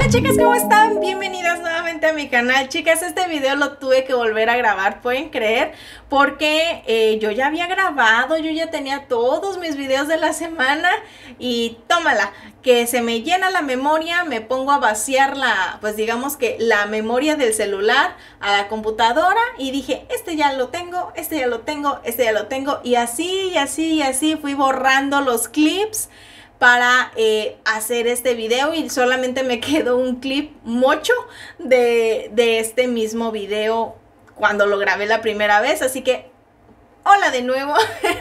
Hola chicas, ¿cómo están? Bienvenidas nuevamente a mi canal. Chicas, este video lo tuve que volver a grabar, ¿pueden creer? Porque yo ya había grabado, yo ya tenía todos mis videos de la semana y tómala, que se me llena la memoria, me pongo a vaciar pues digamos que la memoria del celular a la computadora y dije, este ya lo tengo, este ya lo tengo, este ya lo tengo y así fui borrando los clips para hacer este video y solamente me quedó un clip mocho de este mismo video cuando lo grabé la primera vez, así que hola de nuevo.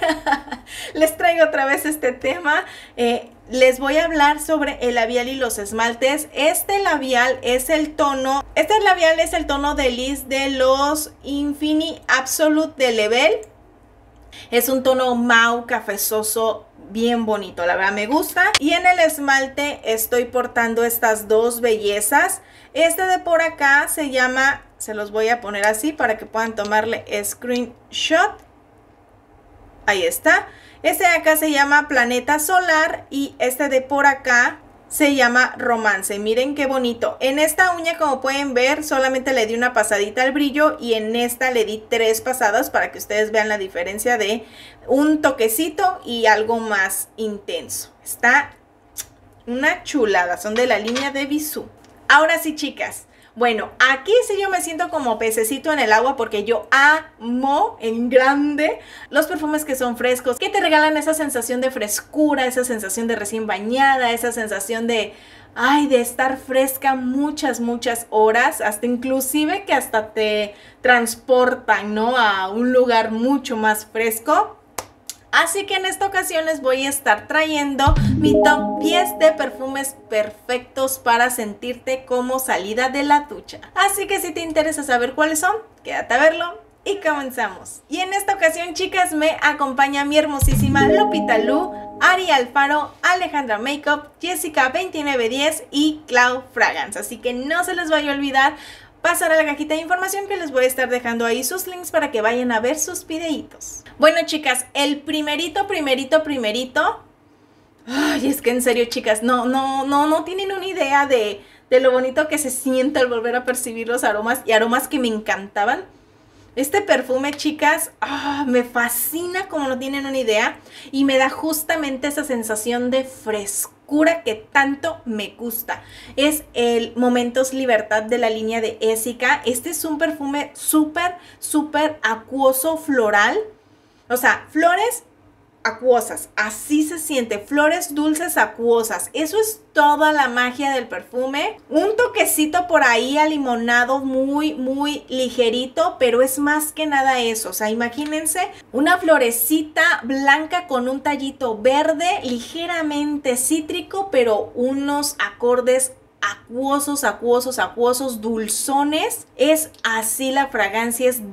Les traigo otra vez este tema. Les voy a hablar sobre el labial y los esmaltes. Este labial es el tono de Liz de los Infinity Absolute de Level. Es un tono mau cafezoso, bien bonito, la verdad me gusta. Y en el esmalte estoy portando estas dos bellezas. Este de por acá se llama, se los voy a poner así para que puedan tomarle screenshot. Ahí está. Este de acá se llama Planeta Solar y este de por acá se llama Romance. Miren qué bonito. En esta uña, como pueden ver, solamente le di una pasadita al brillo y en esta le di 3 pasadas para que ustedes vean la diferencia de un toquecito y algo más intenso. Está una chulada. Son de la línea de Bisú. Ahora sí, chicas. Bueno, aquí sí yo me siento como pececito en el agua porque yo amo en grande los perfumes que son frescos, que te regalan esa sensación de frescura, esa sensación de recién bañada, esa sensación de, ay, de estar fresca muchas horas, hasta inclusive que hasta te transportan, ¿no? A un lugar mucho más fresco. Así que en esta ocasión les voy a estar trayendo mi top 10 de perfumes perfectos para sentirte como salida de la ducha. Así que si te interesa saber cuáles son, quédate a verlo y comenzamos. Y en esta ocasión, chicas, me acompaña mi hermosísima Lupita Lu, Ari Alfaro, Alejandra Makeup, Jessica 2910 y Clau Fragrance. Así que no se les vaya a olvidar pasar a la cajita de información que les voy a estar dejando ahí sus links para que vayan a ver sus videitos. Bueno, chicas, el primerito. Ay, es que en serio, chicas, no tienen una idea de lo bonito que se siente al volver a percibir los aromas y aromas que me encantaban. Este perfume, chicas, me fascina como no tienen una idea y me da justamente esa sensación de frescura que tanto me gusta. Es el Momentos Libertad de la línea de Essica. Este es un perfume súper acuoso floral. O sea, flores acuosas, así se siente, flores dulces acuosas, eso es toda la magia del perfume. Un toquecito por ahí a limonado muy ligerito, pero es más que nada eso. O sea, imagínense una florecita blanca con un tallito verde, ligeramente cítrico, pero unos acordes acuosos, dulzones. Es así la fragancia, es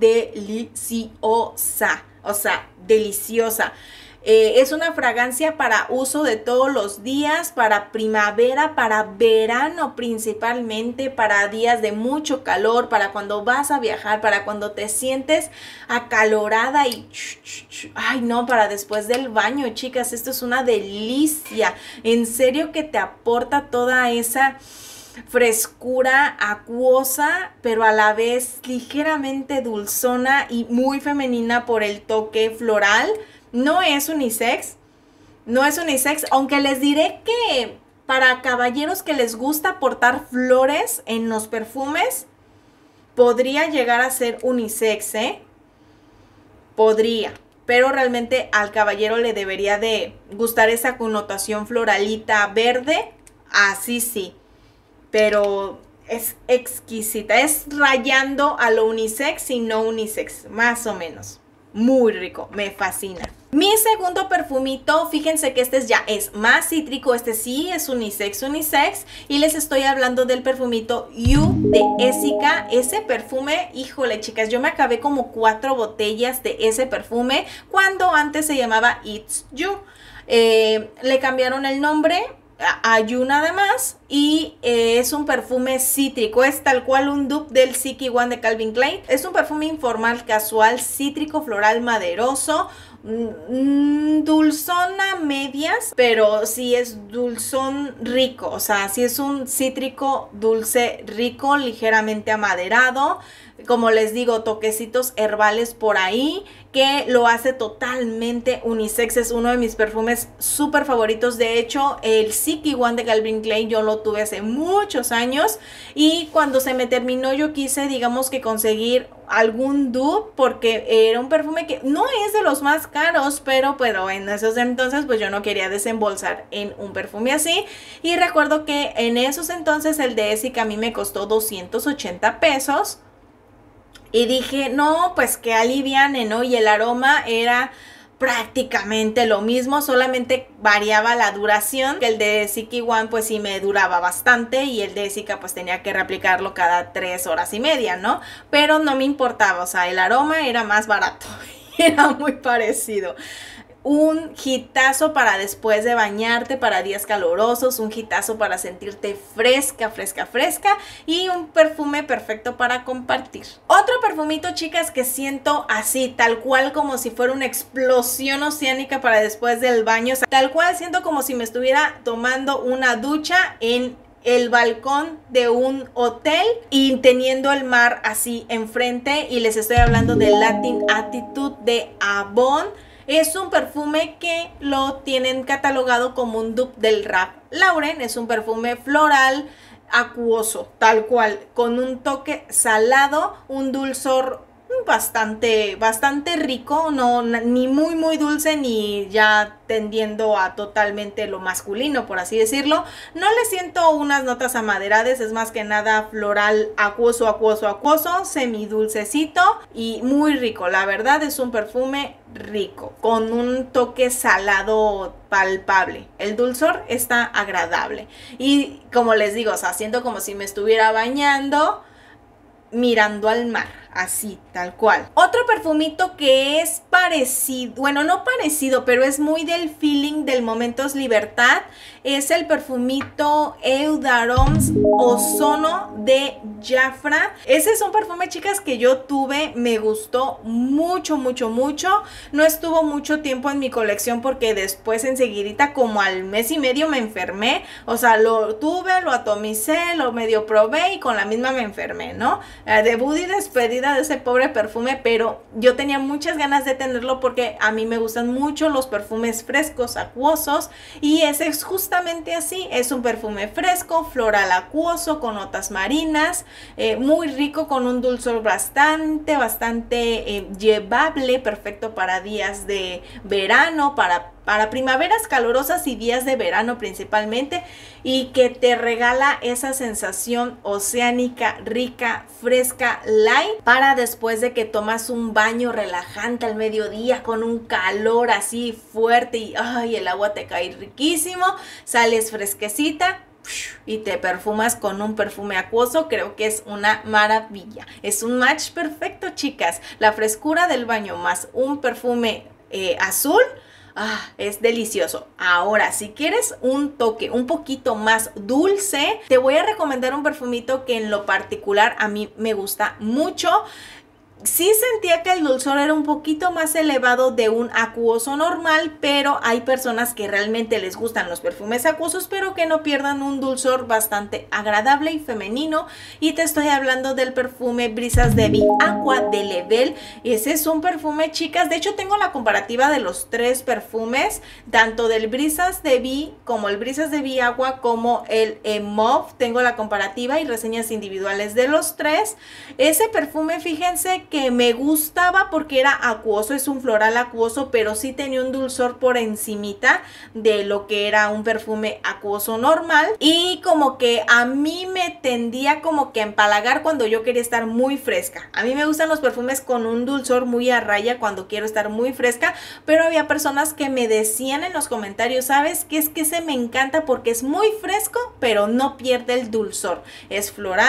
deliciosa, o sea, deliciosa. Es una fragancia para uso de todos los días, para primavera, para verano principalmente, para días de mucho calor, para cuando vas a viajar, para cuando te sientes acalorada y ay no, para después del baño, chicas, esto es una delicia. En serio que te aporta toda esa frescura acuosa, pero a la vez ligeramente dulzona y muy femenina por el toque floral. No es unisex, aunque les diré que para caballeros que les gusta portar flores en los perfumes, podría llegar a ser unisex, Podría, pero realmente al caballero le debería de gustar esa connotación floralita verde, así sí, pero es exquisita, es rayando a lo unisex y no unisex, más o menos. Muy rico, me fascina. Mi segundo perfumito, fíjense que este ya es más cítrico, este sí es unisex, y les estoy hablando del perfumito You de Essica. Ese perfume, híjole chicas, yo me acabé como 4 botellas de ese perfume cuando antes se llamaba It's You. Le cambiaron el nombre a You nada más y es un perfume cítrico, es tal cual un dupe del Sticky One de Calvin Klein. Es un perfume informal, casual, cítrico, floral, maderoso, dulzón a medias, pero sí es dulzón rico, o sea, sí es un cítrico dulce rico, ligeramente amaderado. Como les digo, toquecitos herbales por ahí que lo hace totalmente unisex. Es uno de mis perfumes súper favoritos. De hecho, el Sticky One de Calvin Klein yo lo tuve hace muchos años y cuando se me terminó yo quise, digamos que conseguir algún dupe porque era un perfume que no es de los más caros, pero en esos entonces pues yo no quería desembolsar en un perfume así. Y recuerdo que en esos entonces el de Essica a mí me costó 280 pesos. Y dije, no, pues que aliviane, ¿no? Y el aroma era prácticamente lo mismo, solamente variaba la duración. El de Sticky One pues sí me duraba bastante y el de Essica pues tenía que reaplicarlo cada 3 horas y media, ¿no? Pero no me importaba, o sea, el aroma era más barato, era muy parecido. Un hitazo para después de bañarte, para días calurosos, un hitazo para sentirte fresca, fresca, fresca y un perfume perfecto para compartir. Otro perfumito, chicas, que siento así, tal cual como si fuera una explosión oceánica para después del baño, o sea, tal cual siento como si me estuviera tomando una ducha en el balcón de un hotel y teniendo el mar así enfrente, y les estoy hablando de Latin Attitude de Avon. Es un perfume que lo tienen catalogado como un dupe del Ralph Lauren. Es un perfume floral acuoso, tal cual, con un toque salado, un dulzor bastante rico, no ni muy dulce ni ya tendiendo a totalmente lo masculino, por así decirlo. No le siento unas notas amaderadas, es más que nada floral acuoso, semidulcecito y muy rico. La verdad es un perfume rico, con un toque salado palpable. El dulzor está agradable y como les digo, o sea, siento como si me estuviera bañando mirando al mar, así, tal cual. Otro perfumito que es parecido, bueno, no parecido, pero es muy del feeling del Momentos Libertad, es el perfumito Eau d'Arômes Ozono de Jafra. Ese es un perfume, chicas, que yo tuve, me gustó mucho. No estuvo mucho tiempo en mi colección porque después enseguidita, como al mes y medio, me enfermé. O sea, lo tuve, lo atomicé, lo medio probé y con la misma me enfermé, ¿no? Debut y despedida de ese pobre perfume, pero yo tenía muchas ganas de tenerlo porque a mí me gustan mucho los perfumes frescos, acuosos, y ese es justamente así. Es un perfume fresco, floral acuoso, con notas marinas, muy rico, con un dulzor bastante llevable, perfecto para días de verano, para primaveras calurosas y días de verano principalmente, y que te regala esa sensación oceánica, rica, fresca, light, para después de que tomas un baño relajante al mediodía con un calor así fuerte y ay, el agua te cae riquísimo, sales fresquecita y te perfumas con un perfume acuoso. Creo que es una maravilla, es un match perfecto, chicas. La frescura del baño más un perfume azul, es delicioso. Ahora, si quieres un toque un poquito más dulce, te voy a recomendar un perfumito que en lo particular a mí me gusta mucho. Sí sentía que el dulzor era un poquito más elevado de un acuoso normal, pero hay personas que realmente les gustan los perfumes acuosos, pero que no pierdan un dulzor bastante agradable y femenino. Y te estoy hablando del perfume Brisas de Vie Aqua de Level. Ese es un perfume, chicas. De hecho, tengo la comparativa de los tres perfumes, tanto del Brisas de Vie como el Brisas de Vie Aqua como el Mauve. Tengo la comparativa y reseñas individuales de los tres. Ese perfume, fíjense que me gustaba porque era acuoso, es un floral acuoso, pero sí tenía un dulzor por encimita de lo que era un perfume acuoso normal, y como que a mí me tendía como que a empalagar cuando yo quería estar muy fresca. A mí me gustan los perfumes con un dulzor muy a raya cuando quiero estar muy fresca, pero había personas que me decían en los comentarios, ¿sabes qué? Es que ese me encanta porque es muy fresco, pero no pierde el dulzor, es floral,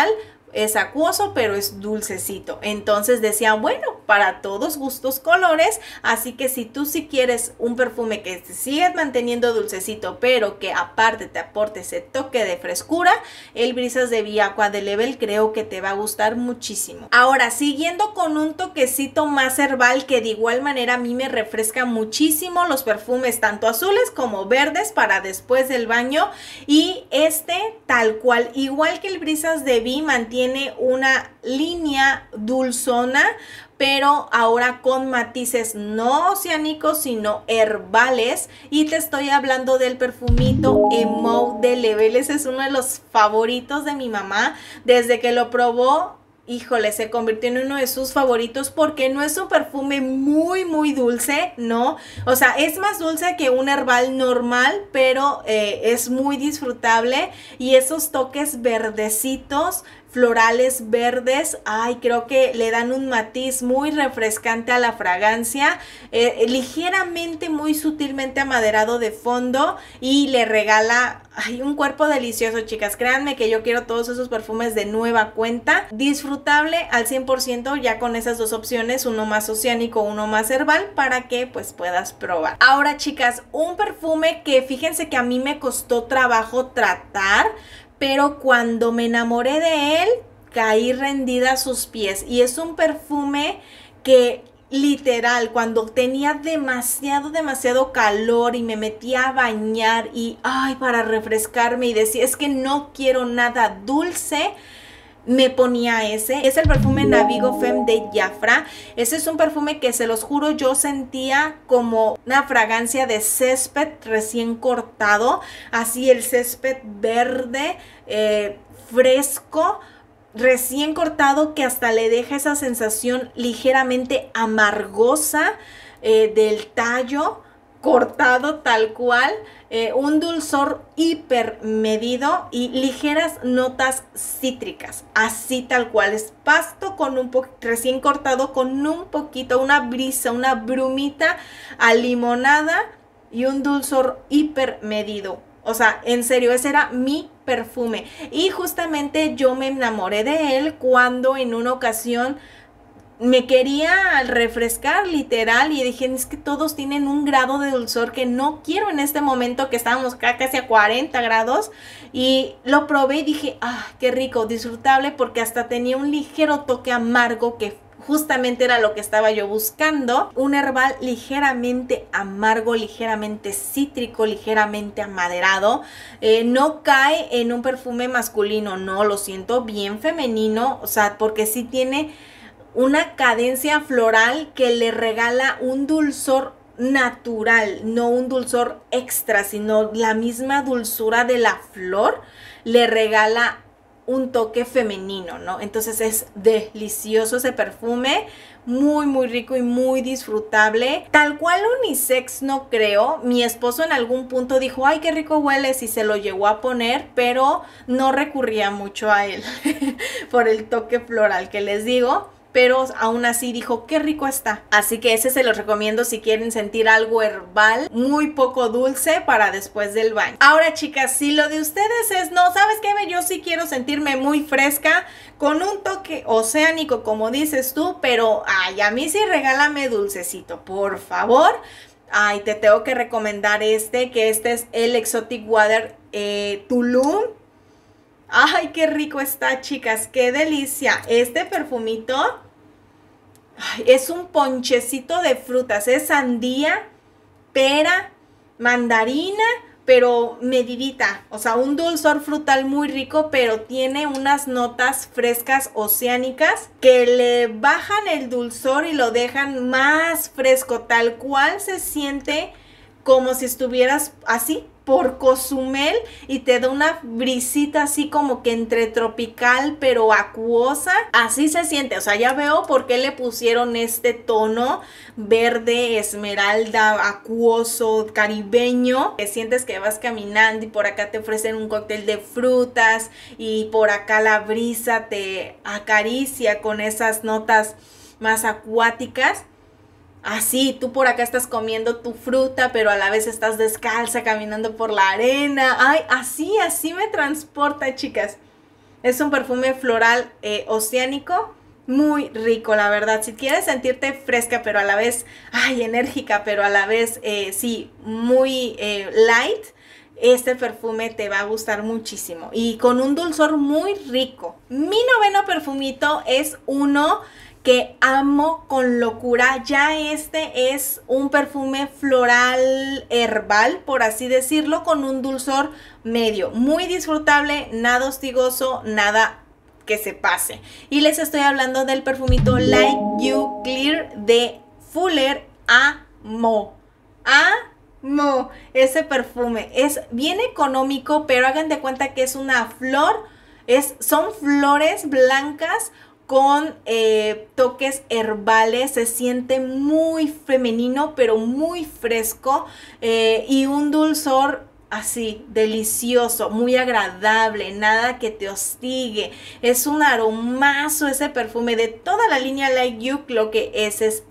es acuoso, pero es dulcecito. Entonces decía, bueno, para todos gustos colores, así que si tú sí quieres un perfume que te sigas manteniendo dulcecito, pero que aparte te aporte ese toque de frescura, el Brisas de Be Aqua de Level creo que te va a gustar muchísimo. Ahora, siguiendo con un toquecito más herbal que de igual manera a mí me refresca muchísimo los perfumes tanto azules como verdes para después del baño, y este tal cual, igual que el Brisas de Be, mantiene una línea dulzona, pero ahora con matices no oceánicos, sino herbales. Y te estoy hablando del perfumito Emote de Level. Ese es uno de los favoritos de mi mamá. Desde que lo probó, híjole, se convirtió en uno de sus favoritos porque no es un perfume muy dulce, ¿no? O sea, es más dulce que un herbal normal, pero es muy disfrutable. Y esos toques verdecitos, florales verdes, ay, creo que le dan un matiz muy refrescante a la fragancia, ligeramente, muy sutilmente amaderado de fondo, y le regala, ay, un cuerpo delicioso, chicas. Créanme que yo quiero todos esos perfumes de nueva cuenta. Disfrutable al 100% ya con esas dos opciones, uno más oceánico, uno más herbal, para que pues puedas probar. Ahora, chicas, un perfume que fíjense que a mí me costó trabajo tratar, pero cuando me enamoré de él, caí rendida a sus pies. Y es un perfume que literal, cuando tenía demasiado calor y me metía a bañar y, ay, para refrescarme y decía, es que no quiero nada dulce, me ponía ese. Es el perfume Navigo Femme de Jafra. Ese es un perfume que, se los juro, yo sentía como una fragancia de césped recién cortado, así el césped verde, fresco, recién cortado, que hasta le deja esa sensación ligeramente amargosa del tallo cortado tal cual, un dulzor hiper medido y ligeras notas cítricas, así tal cual. Es pasto con un poco recién cortado, con un poquito, una brisa, una brumita a limonada y un dulzor hiper medido. O sea, en serio, ese era mi perfume. Y justamente yo me enamoré de él cuando en una ocasión me quería refrescar, literal, y dije, es que todos tienen un grado de dulzor que no quiero en este momento, que estábamos casi a 40 grados, y lo probé y dije, ah, qué rico, disfrutable, porque hasta tenía un ligero toque amargo que justamente era lo que estaba yo buscando. Un herbal ligeramente amargo, ligeramente cítrico, ligeramente amaderado. No cae en un perfume masculino, no, lo siento bien femenino, o sea, porque sí tiene una cadencia floral que le regala un dulzor natural, no un dulzor extra, sino la misma dulzura de la flor le regala un toque femenino, ¿no? Entonces es delicioso ese perfume, muy rico y muy disfrutable. Tal cual unisex no creo. Mi esposo en algún punto dijo, ay, qué rico hueles, y se lo llegó a poner, pero no recurría mucho a él por el toque floral que les digo. Pero aún así dijo, qué rico está. Así que ese se los recomiendo si quieren sentir algo herbal, muy poco dulce para después del baño. Ahora, chicas, si lo de ustedes es, no, ¿sabes qué? Yo sí quiero sentirme muy fresca, con un toque oceánico, como dices tú, pero, ay, a mí sí regálame dulcecito, por favor. Ay, te tengo que recomendar que este es el Exotic Water Tulum. Ay, qué rico está, chicas, qué delicia. Este perfumito, ay, es un ponchecito de frutas, es sandía, pera, mandarina, pero medidita. O sea, un dulzor frutal muy rico, pero tiene unas notas frescas oceánicas que le bajan el dulzor y lo dejan más fresco, tal cual se siente como si estuvieras así por Cozumel, y te da una brisita así como que entre tropical pero acuosa, así se siente. O sea, ya veo por qué le pusieron este tono verde esmeralda, acuoso, caribeño, que sientes que vas caminando y por acá te ofrecen un cóctel de frutas y por acá la brisa te acaricia con esas notas más acuáticas. Así, tú por acá estás comiendo tu fruta, pero a la vez estás descalza caminando por la arena. Ay, así me transporta, chicas. Es un perfume floral oceánico. Muy rico, la verdad. Si quieres sentirte fresca, pero a la vez, ay, enérgica, pero a la vez, sí, muy light, este perfume te va a gustar muchísimo. Y con un dulzor muy rico. Mi noveno perfumito es uno que amo con locura. Ya este es un perfume floral herbal, por así decirlo, con un dulzor medio. Muy disfrutable, nada hostigoso, nada que se pase. Y les estoy hablando del perfumito Like You Clear de Fuller. Amo ese perfume. Es bien económico, pero hagan de cuenta que es una flor. Son flores blancas con toques herbales. Se siente muy femenino, pero muy fresco, y un dulzor así, delicioso, muy agradable, nada que te hostigue. Es un aromazo ese perfume. De toda la línea Like You, creo que ese es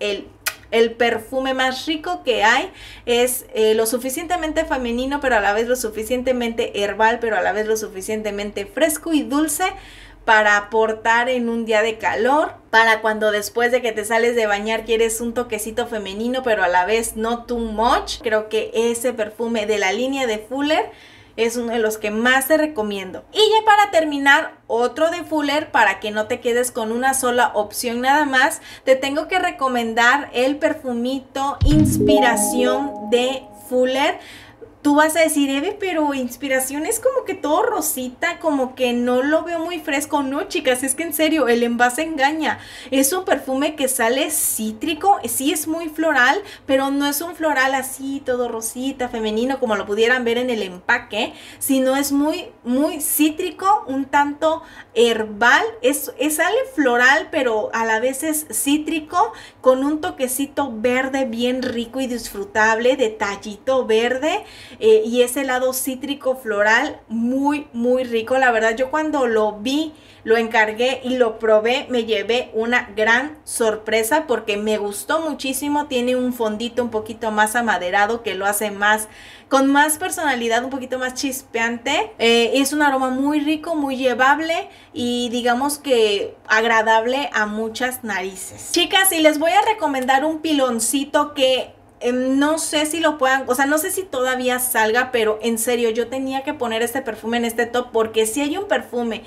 el perfume más rico que hay. Es lo suficientemente femenino, pero a la vez lo suficientemente herbal, pero a la vez lo suficientemente fresco y dulce para aportar en un día de calor, para cuando después de que te sales de bañar quieres un toquecito femenino, pero a la vez no too much. Creo que ese perfume de la línea de Fuller es uno de los que más te recomiendo. Y ya para terminar, otro de Fuller, para que no te quedes con una sola opción nada más, te tengo que recomendar el perfumito Inspiración de Fuller. Tú vas a decir, Eve, pero Inspiración es como que todo rosita, como que no lo veo muy fresco. No, chicas, es que en serio, el envase engaña. Es un perfume que sale cítrico, sí es muy floral, pero no es un floral así, todo rosita, femenino, como lo pudieran ver en el empaque, sino es muy, muy cítrico, un tanto herbal. Sale floral, pero a la vez es cítrico, con un toquecito verde bien rico y disfrutable, detallito verde. Y ese lado cítrico floral muy muy rico. La verdad, yo cuando lo vi, lo encargué y lo probé, me llevé una gran sorpresa porque me gustó muchísimo. Tiene un fondito un poquito más amaderado que lo hace con más personalidad, un poquito más chispeante. Es un aroma muy rico, muy llevable y digamos que agradable a muchas narices. Chicas, y les voy a recomendar un piloncito que no sé si lo puedan, o sea, no sé si todavía salga, pero en serio, yo tenía que poner este perfume en este top porque si hay un perfume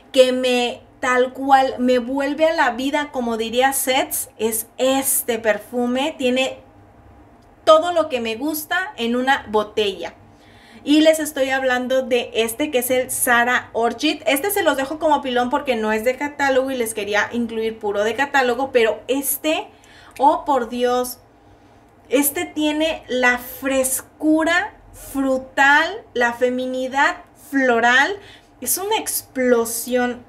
que tal cual me vuelve a la vida, como diría Sets, es este perfume. Tiene todo lo que me gusta en una botella. Y les estoy hablando de este que es el Sara Orchid. Este se los dejo como pilón porque no es de catálogo y les quería incluir puro de catálogo, pero este, oh por Dios, este tiene la frescura frutal, la feminidad floral. Es una explosión.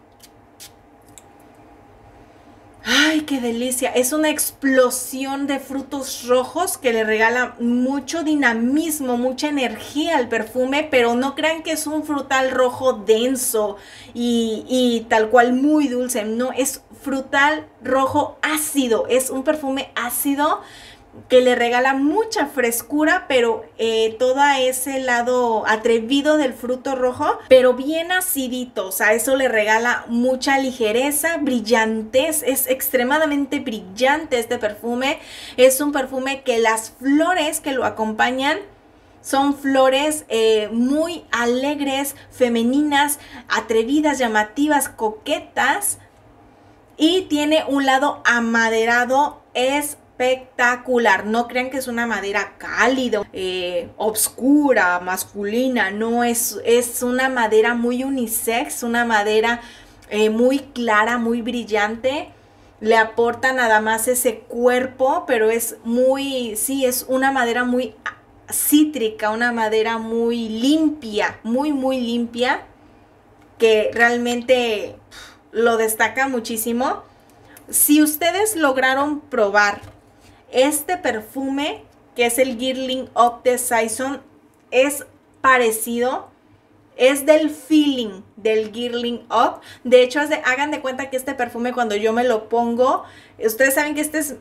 ¡Ay, qué delicia! Es una explosión de frutos rojos que le regala mucho dinamismo, mucha energía al perfume, pero no crean que es un frutal rojo denso y tal cual muy dulce. No, es frutal rojo ácido. Es un perfume ácido que le regala mucha frescura, pero todo ese lado atrevido del fruto rojo, pero bien acidito. O sea, eso le regala mucha ligereza, brillantez. Es extremadamente brillante este perfume. Es un perfume que las flores que lo acompañan son flores muy alegres, femeninas, atrevidas, llamativas, coquetas, y tiene un lado amaderado espectacular. No crean que es una madera cálida, obscura, masculina. No, es una madera muy unisex, una madera muy clara, muy brillante. Le aporta nada más ese cuerpo, pero es muy, sí, es una madera muy cítrica, una madera muy limpia, muy muy limpia, que realmente lo destaca muchísimo. Si ustedes lograron probar este perfume, que es el Girling Up de Saison, es parecido, es del feeling del Girling Up. De hecho, hagan de cuenta que este perfume, cuando yo me lo pongo, ustedes saben que este es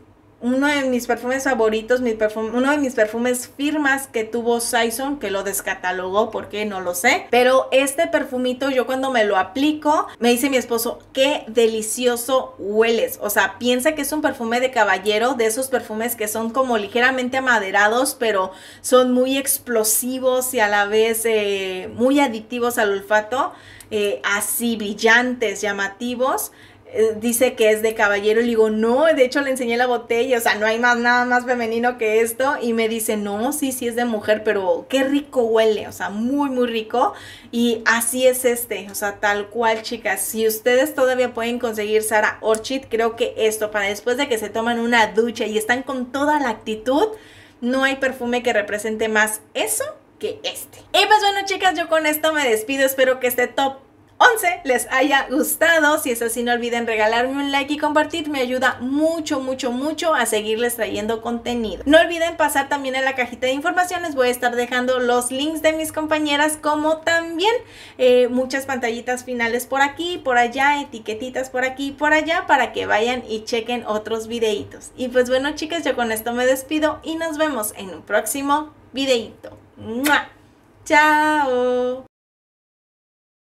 uno de mis perfumes favoritos, uno de mis perfumes firmas que tuvo Saison, que lo descatalogó, ¿por qué? No lo sé. Pero este perfumito yo cuando me lo aplico, me dice mi esposo, qué delicioso hueles. O sea, piensa que es un perfume de caballero, de esos perfumes que son como ligeramente amaderados, pero son muy explosivos y a la vez muy adictivos al olfato, así brillantes, llamativos. Dice que es de caballero y le digo, no, de hecho le enseñé la botella, o sea, no hay nada más femenino que esto, y me dice, no, sí es de mujer, pero qué rico huele, o sea, muy, muy rico, y así es o sea, tal cual, chicas. Si ustedes todavía pueden conseguir Sarah Orchid, creo que esto, para después de que se toman una ducha y están con toda la actitud, no hay perfume que represente más eso que este. Y pues bueno, chicas, yo con esto me despido, espero que este top 11 les haya gustado. Si es así, no olviden regalarme un like y compartir, me ayuda mucho, mucho, mucho a seguirles trayendo contenido. No olviden pasar también en la cajita de información, les voy a estar dejando los links de mis compañeras, como también muchas pantallitas finales por aquí, por allá, etiquetitas por aquí y por allá, para que vayan y chequen otros videitos. Y pues bueno, chicas, yo con esto me despido y nos vemos en un próximo videito. ¡Mua! ¡Chao!